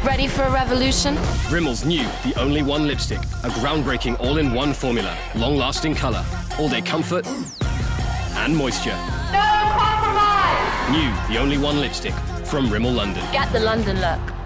Ready for a revolution? Rimmel's new, the only one lipstick. A groundbreaking all-in-one formula. Long-lasting colour, all-day comfort, and moisture. No compromise! New, the only one lipstick. From Rimmel London. Get the London look.